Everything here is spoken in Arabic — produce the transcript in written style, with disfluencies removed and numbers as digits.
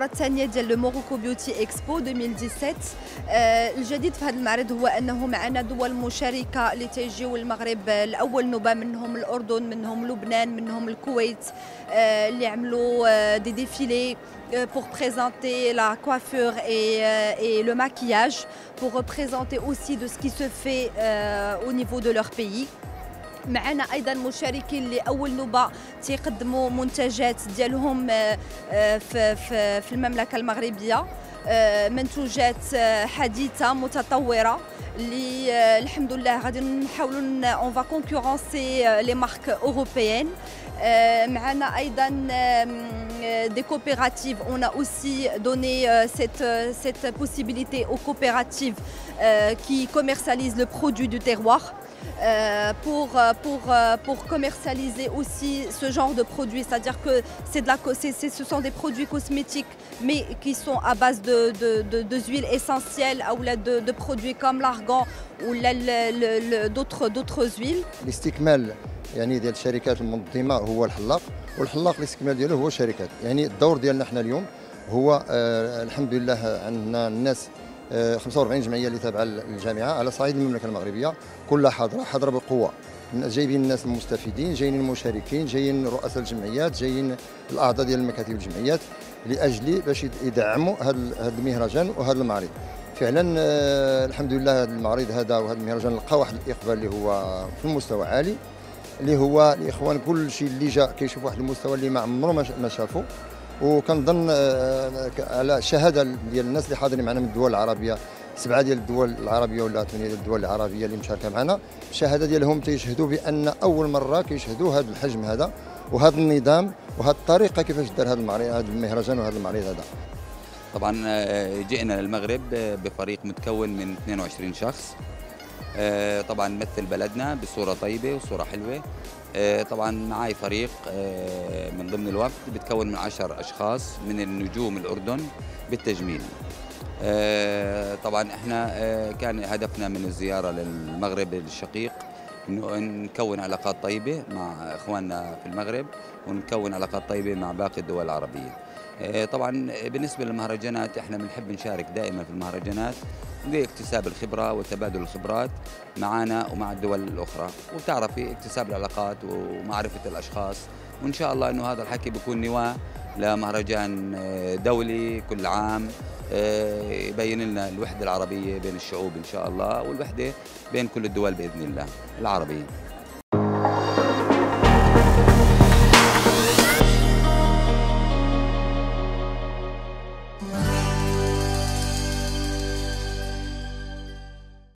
الثانية ديال لو موروكو بيوتي اكسبو 2017. الجديد في هذا المعرض هو أنه معنا دول مشاركة اللي تيجيو المغرب لأول نوبة، منهم الأردن، منهم لبنان، منهم الكويت، اللي عملوا دي ديفيلي pour présenter la coiffure et le maquillage, pour représenter aussi de ce qui se fait au niveau de leur pays. معنا ايضا مشاركين اللي اول نوبه تيقدموا منتجات ديالهم في المملكه المغربيه، منتوجات حديثه متطوره اللي الحمد لله غادي نحاولوا اون فا كونكورونسي لي مارك اوروبيين. معنا ايضا des coopératives. On a aussi donné cette possibilité aux coopératives qui commercialisent le produit du terroir pour commercialiser aussi ce genre de produits, c'est-à-dire que ce sont des produits cosmétiques mais qui sont à base de huiles essentielles ou de produits comme l'argan ou d'autres huiles. الاستكمال يعني ديال الشركات المنظمه هو الحلاق، والحلاق الاستكمال ديالو هو الشركات. يعني الدور ديالنا حنا اليوم هو الحمد لله عندنا الناس 45 جمعيه اللي تابعه للجامعه على صعيد المملكه المغربيه كلها حاضره بقوه. جايبين الناس المستفيدين، جايين المشاركين، جايين رؤساء الجمعيات، جايين الاعضاء ديال المكاتب الجمعيات لاجل باش يدعموا هذا المهرجان وهذا المعرض. فعلا الحمد لله هذا المعرض هذا وهذا المهرجان لقى واحد الاقبال اللي هو في المستوى عالي، اللي هو الاخوان كل شيء اللي جا كيشوف واحد المستوى اللي ما عمره ما شافه. وكنظن على شهاده ديال الناس اللي حاضرين معنا من الدول العربيه، 7 ديال الدول العربيه ولا 8 ديال الدول العربيه اللي مشاركه معنا، الشهاده ديالهم تيشهدوا بان اول مره كيشهدوا هذا الحجم هذا وهذا النظام وهذه الطريقه كيفاش دار هذا المعرض، هذا المهرجان وهذا المعرض هذا. طبعا جئنا للمغرب بفريق متكون من 22 شخص، طبعا نمثل بلدنا بصوره طيبه وصوره حلوه. طبعا معي فريق من ضمن الوفد بتكون من 10 اشخاص من النجوم الاردن بالتجميل. طبعا احنا كان هدفنا من الزياره للمغرب الشقيق انه نكون علاقات طيبه مع اخواننا في المغرب ونكون علاقات طيبه مع باقي الدول العربيه. طبعا بالنسبه للمهرجانات احنا بنحب نشارك دائما في المهرجانات لاكتساب الخبره وتبادل الخبرات معنا ومع الدول الاخرى، وبتعرفي اكتساب العلاقات ومعرفه الاشخاص، وان شاء الله انه هذا الحكي بيكون نواه لمهرجان دولي كل عام يبين لنا الوحده العربيه بين الشعوب ان شاء الله، والوحده بين كل الدول باذن الله العربيه.